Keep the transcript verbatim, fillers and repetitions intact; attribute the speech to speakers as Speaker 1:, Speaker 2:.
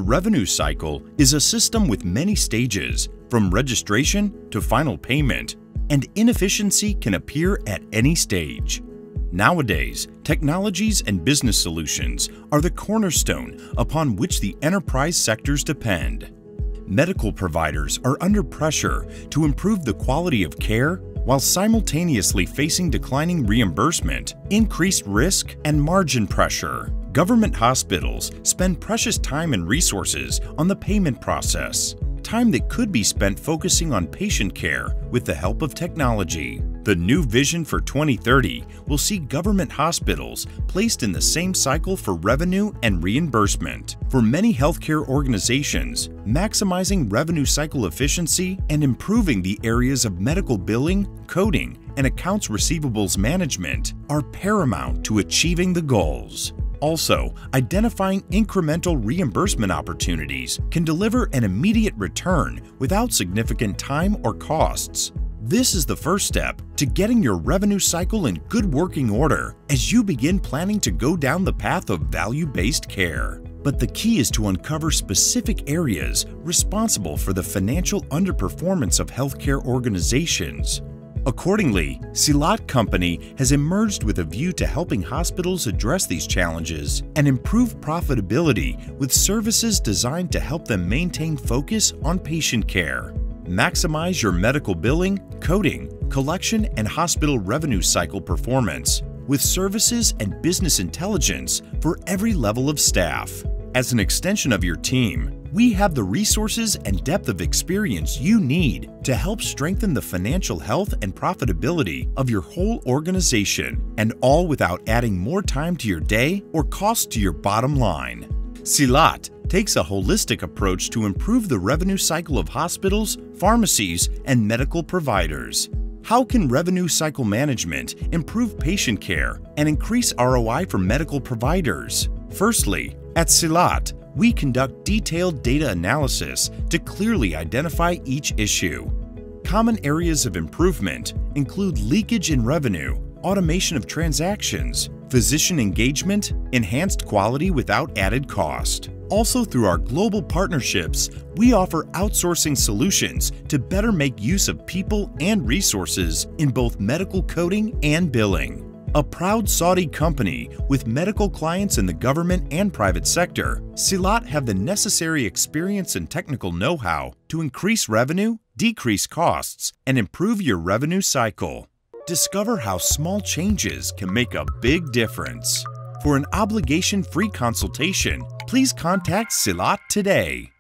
Speaker 1: revenue cycle is a system with many stages, from registration to final payment, and inefficiency can appear at any stage. Nowadays, technologies and business solutions are the cornerstone upon which the enterprise sectors depend. Medical providers are under pressure to improve the quality of care while simultaneously facing declining reimbursement, increased risk, and margin pressure. Government hospitals spend precious time and resources on the payment process, time that could be spent focusing on patient care with the help of technology. The new vision for twenty thirty will see government hospitals placed in the same cycle for revenue and reimbursement. For many healthcare organizations, maximizing revenue cycle efficiency and improving the areas of medical billing, coding, and accounts receivables management are paramount to achieving the goals. Also, identifying incremental reimbursement opportunities can deliver an immediate return without significant time or costs. This is the first step to getting your revenue cycle in good working order as you begin planning to go down the path of value-based care. But the key is to uncover specific areas responsible for the financial underperformance of healthcare organizations. Accordingly, Selat Company has emerged with a view to helping hospitals address these challenges and improve profitability with services designed to help them maintain focus on patient care. Maximize your medical billing, coding, collection, and hospital revenue cycle performance with services and business intelligence for every level of staff. As an extension of your team, we have the resources and depth of experience you need to help strengthen the financial health and profitability of your whole organization, and all without adding more time to your day or cost to your bottom line. Selat takes a holistic approach to improve the revenue cycle of hospitals, pharmacies, and medical providers. How can revenue cycle management improve patient care and increase R O I for medical providers? Firstly, at Selat, we conduct detailed data analysis to clearly identify each issue. Common areas of improvement include leakage in revenue, automation of transactions, physician engagement, enhanced quality without added cost. Also, through our global partnerships, we offer outsourcing solutions to better make use of people and resources in both medical coding and billing. A proud Saudi company with medical clients in the government and private sector, Selat have the necessary experience and technical know-how to increase revenue, decrease costs, and improve your revenue cycle. Discover how small changes can make a big difference. For an obligation-free consultation, please contact Selat today.